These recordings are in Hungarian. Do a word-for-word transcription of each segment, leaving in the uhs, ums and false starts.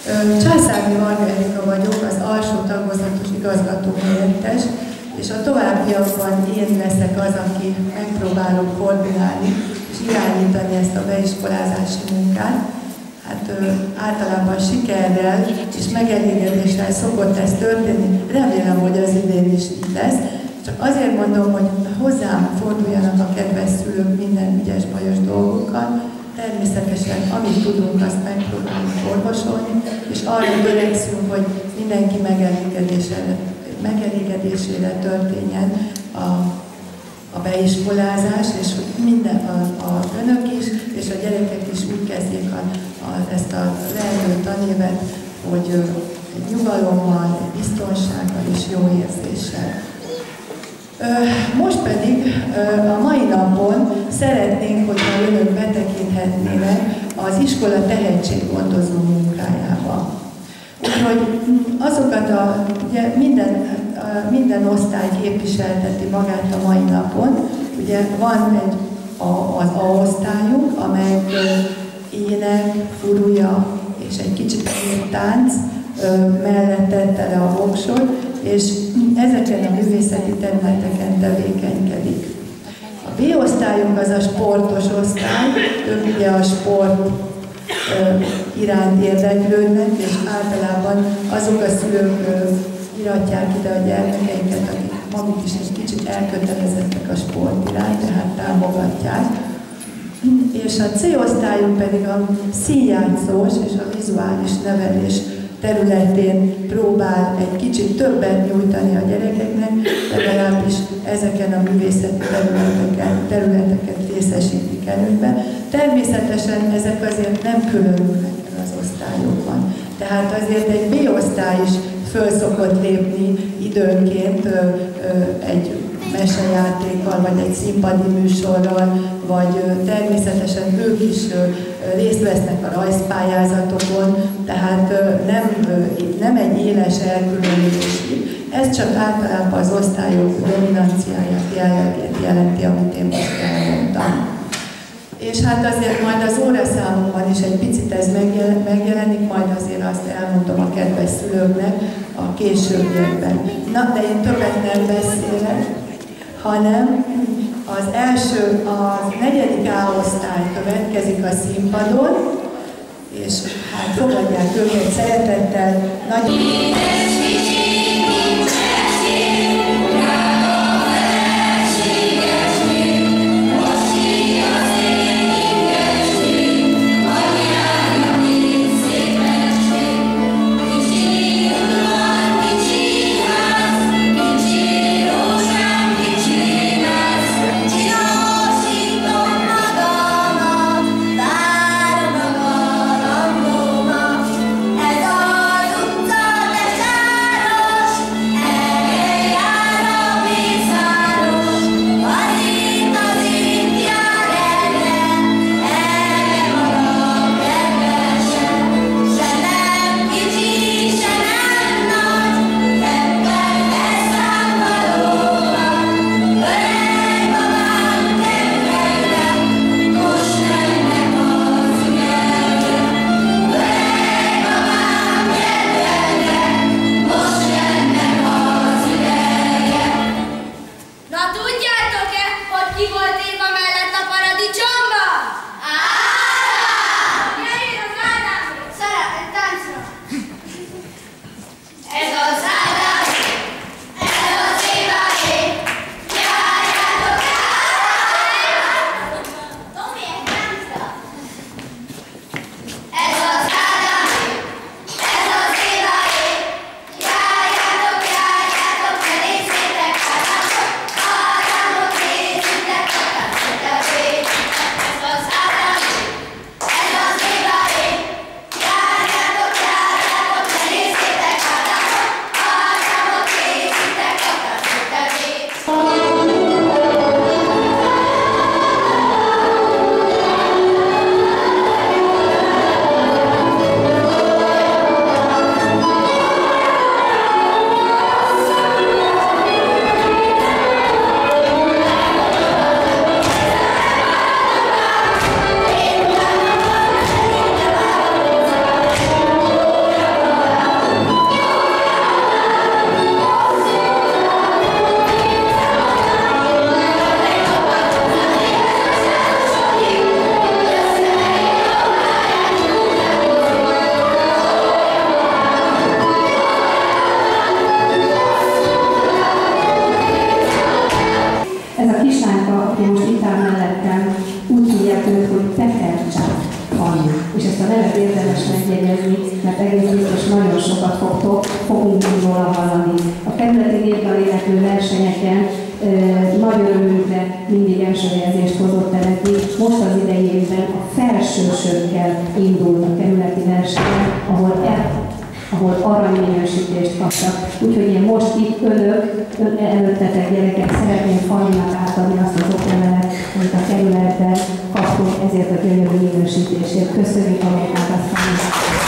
Császárné Margarita vagyok, az alsó tagozatos igazgató helyettes, és a továbbiakban én leszek az, aki megpróbálok koordinálni és irányítani ezt a beiskolázási munkát. Hát ö, általában sikerrel és megelégedéssel szokott ez történni. Remélem, hogy az idén is így lesz. Csak azért mondom, hogy hozzám forduljanak a kedves szülők minden ügyes bajos dolgokkal. Természetesen, amit tudunk, azt megpróbálunk orvosolni, és arra törekszünk, hogy mindenki megelégedésére, megelégedésére történjen a, a beiskolázás, és hogy minden a, a önök is, és a gyerekek is úgy kezdjék a, a, ezt a lehető tanévet, hogy nyugalommal, biztonsággal és jó érzéssel. Most pedig a mai napon szeretnénk, hogyha önök betekinthetnének az iskola tehetséggondozó munkájába. Úgyhogy azokat a, ugye minden, minden osztály képviselteti magát a mai napon. Ugye van egy a, az A-osztályunk, amely ének, furúja és egy kicsit tánc mellett tette le a voksot, és ezeken a művészeti területeken tevékenykedik. A B-osztályunk az a sportos osztály, ők ugye a sport iránt érdeklődnek, és általában azok a szülők iratják ide a gyermekeinket, akik maguk is egy kicsit elkötelezettek a sport iránt, tehát támogatják. És a C-osztályunk pedig a színjátszós és a vizuális nevelés területén próbál egy kicsit többet nyújtani a gyerekeknek, legalábbis ezeken a művészeti területeken, területeket részesítik előnyben. Természetesen ezek azért nem különülnek el az osztályokban. Tehát azért egy B-osztály is föl szokott lépni időnként ö, ö, egy mesejátékkal, vagy egy színpadi műsorral, vagy ö, természetesen ők is ö, részt vesznek a rajzpályázatokon, tehát ö, nem, ö, nem egy éles elkülönülés. Ez csak általában az osztályok dominanciáját, jellegét jelenti, amit én most elmondtam. És hát azért majd az óraszámokban is egy picit ez megjelenik, majd azért azt elmondom a kedves szülőknek a későbbiekben. Na, de én többet nem beszélek, hanem az első, a negyedik A-osztály következik a színpadon, és hát fogadják őket szeretettel, nagyon... Ez az utca, de egész biztos nagyon sokat fogtok, fogunk róla hallani. A kerületi népdal éneklő versenyeken e, nagy örömünkre mindig első helyezést hozott eredni. Most az idejében a felsősökkel indult a kerületi versenyen, ahol el ahol aranyminősítést kaptak. Úgyhogy én most itt önök, ön előttetek gyerekek, szeretném Fanninak átadni azt az oklevelet, amit a kerületben kaptunk ezért a gyönyörű minősítésért. Köszönjük a munkát, Fanni!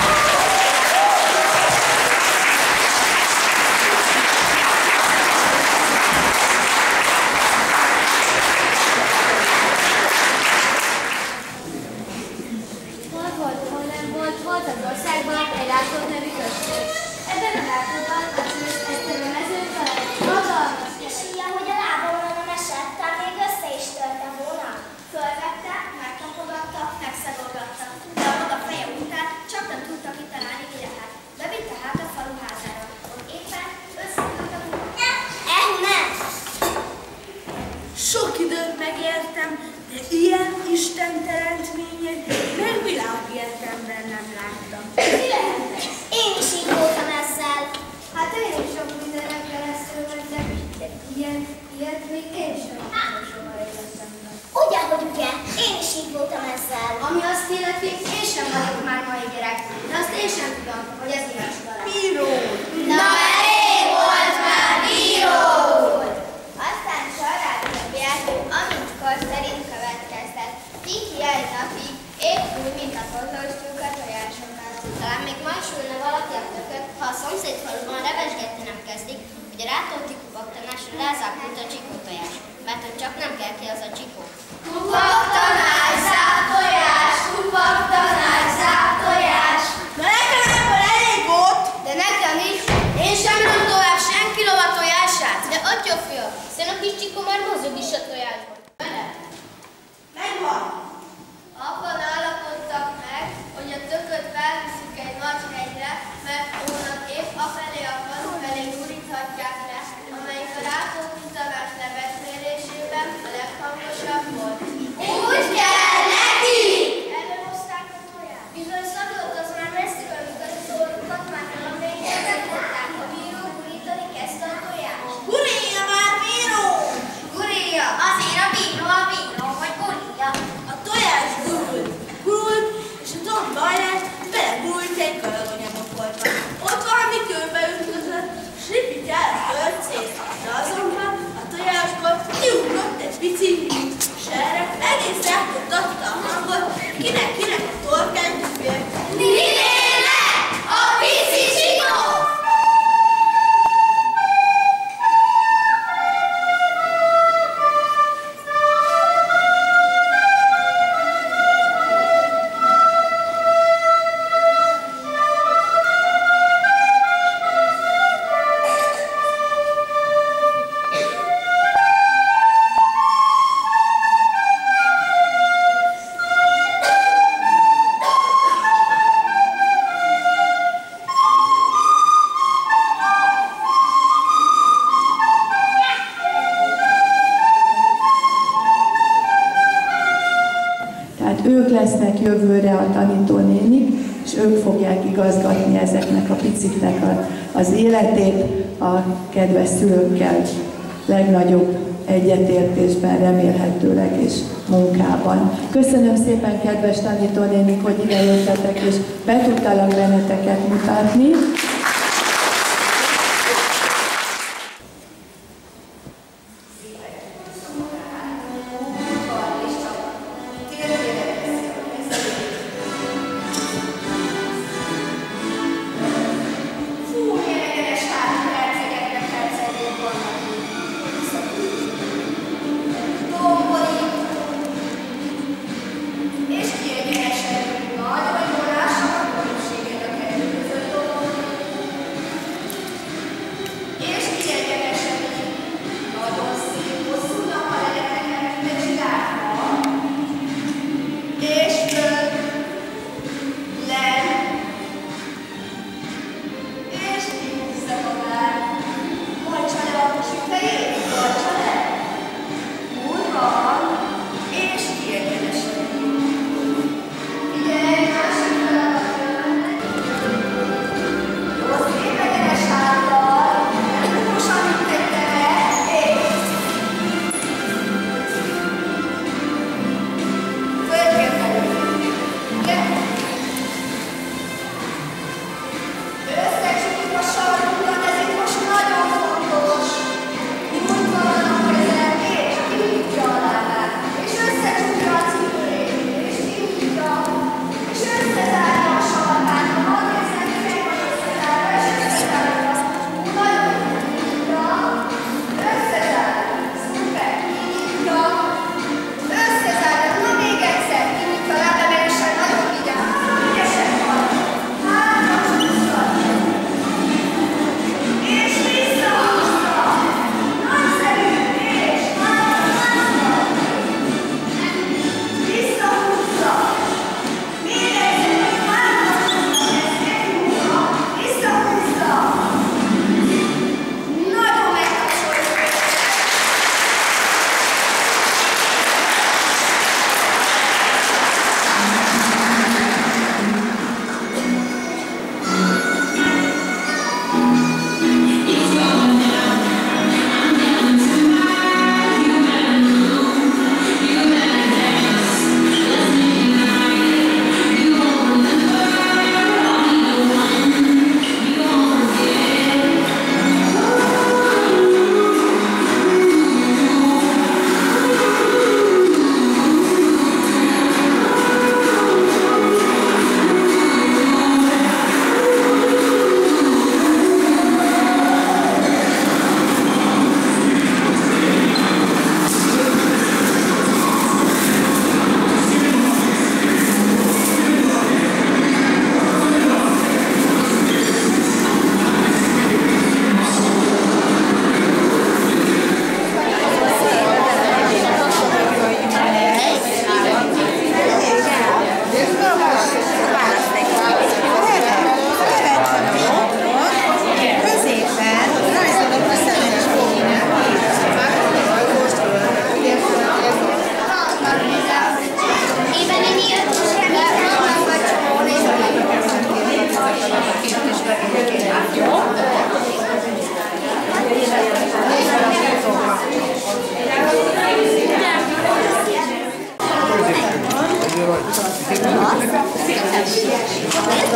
Ők lesznek jövőre a tanítónénik, és ők fogják igazgatni ezeknek a piciknek a, az életét a kedves szülőkkel legnagyobb egyetértésben, remélhetőleg és munkában. Köszönöm szépen, kedves tanítónénik, hogy ide jöttetek, és be tudtalak benneteket mutatni. És kiegyenesedünk nagy, vagy vonásokat, különbséget a kettő között.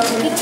Köszönöm.